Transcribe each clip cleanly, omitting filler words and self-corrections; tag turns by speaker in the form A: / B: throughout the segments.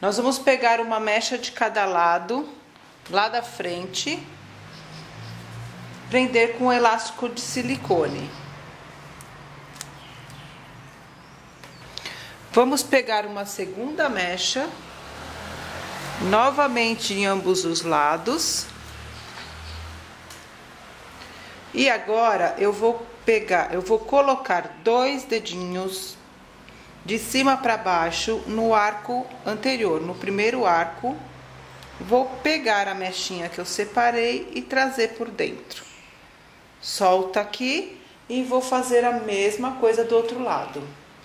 A: Nós vamos pegar uma mecha de cada lado, lá da frente, prender com um elástico de silicone. Vamos pegar uma segunda mecha, novamente em ambos os lados. E agora eu vou colocar 2 dedinhos de cima para baixo no arco anterior, no primeiro arco. Vou pegar a mechinha que eu separei e trazer por dentro. Solta aqui e vou fazer a mesma coisa do outro lado.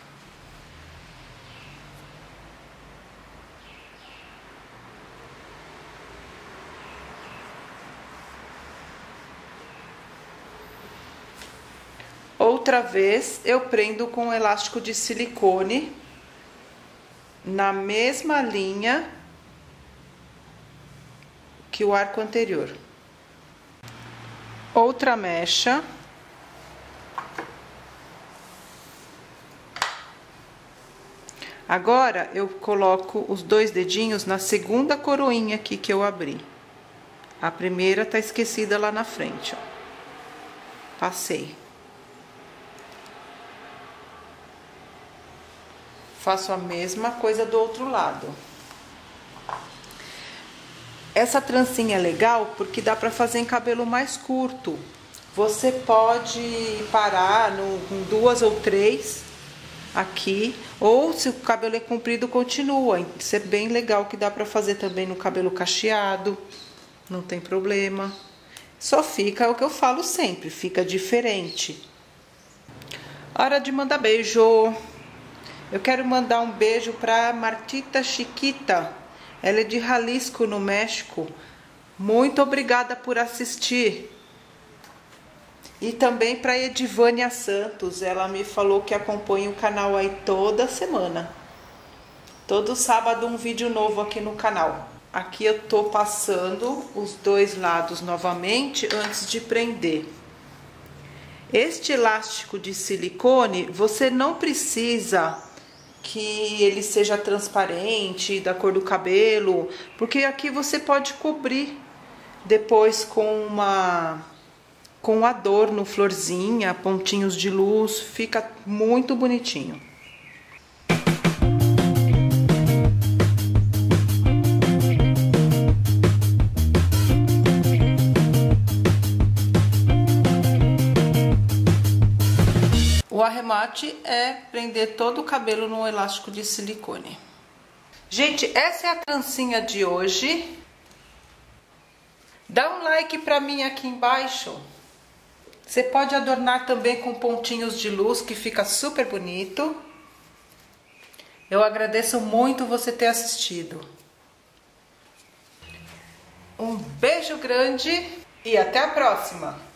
A: Outra vez eu prendo com elástico de silicone na mesma linha que o arco anterior. Outra mecha. Agora eu coloco os 2 dedinhos na segunda coroinha aqui que eu abri. A primeira tá esquecida lá na frente, ó. Passei. Faço a mesma coisa do outro lado. Essa trancinha é legal porque dá pra fazer em cabelo mais curto. Você pode parar com 2 ou 3 aqui, ou se o cabelo é comprido, continua. Isso é bem legal, que dá pra fazer também no cabelo cacheado, não tem problema. Só fica o que eu falo sempre, fica diferente. Hora de mandar beijo. Eu quero mandar um beijo para Martita Chiquita. Ela é de Jalisco, no México. Muito obrigada por assistir. E também para Edivânia Santos. Ela me falou que acompanha o canal aí toda semana. Todo sábado um vídeo novo aqui no canal. Aqui eu tô passando os 2 lados novamente antes de prender. Este elástico de silicone, você não precisa que ele seja transparente, da cor do cabelo, porque aqui você pode cobrir depois com um adorno, florzinha, pontinhos de luz, fica muito bonitinho. O arremate é prender todo o cabelo no elástico de silicone. Gente, essa é a trancinha de hoje. Dá um like pra mim aqui embaixo. Você pode adornar também com pontinhos de luz, que fica super bonito. Eu agradeço muito você ter assistido. Um beijo grande e até a próxima!